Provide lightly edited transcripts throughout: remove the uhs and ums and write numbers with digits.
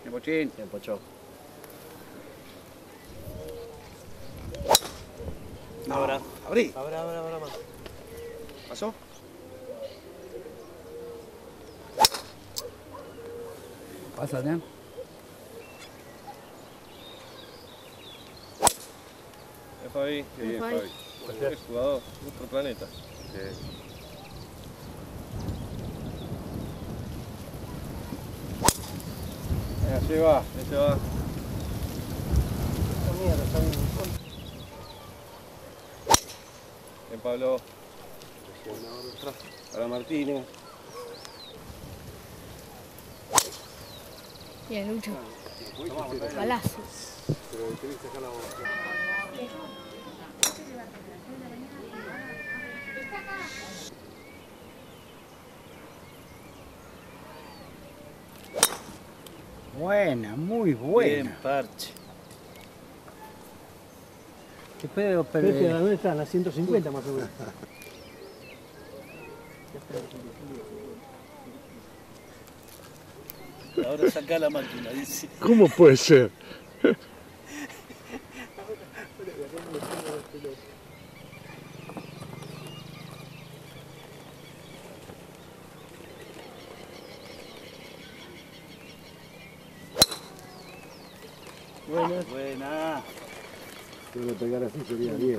Tiempo chin. Tiempo, chau. No, Ahora. abrí. Ahora más. ¿Pasó? Pasa, ¿no? Fabi, qué bien, Fabi. Fabi. Buen jugador, otro planeta. Allá se va. Ahí se va. Bien, Pablo. Para Martínez. Bien, Lucho. Balazo. Buena, muy buena. Bien, parche. Pero, Este, ¿dónde están? A 150 más o menos. Ahora saca la máquina, dice. ¿Cómo puede ser? Buena. Si uno pegar así sería 10.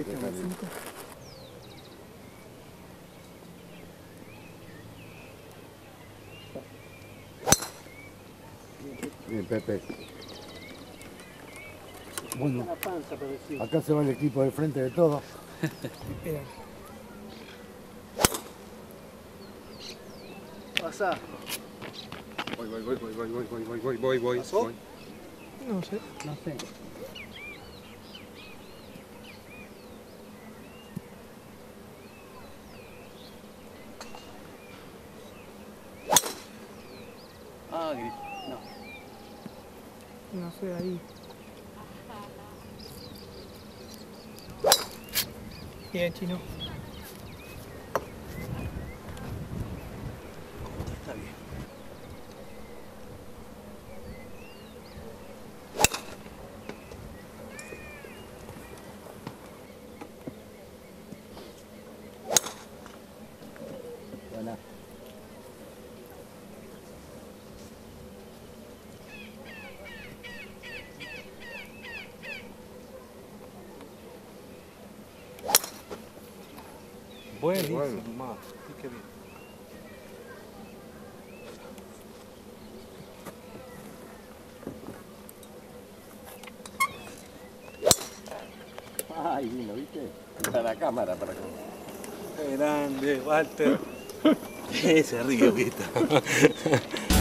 Bien, Pepe. Bueno, acá se va el equipo del frente de todo. Pasa. Voy. ¿Pasó? No sé. no sé. Ah, no. No sé, ahí. Bien, Chino. Está bien. Buena. Buenísimo, más. Qué bien. Ay, vino, ¿viste? Para la cámara, para acá. Qué grande, Walter. Se ríe, Vita.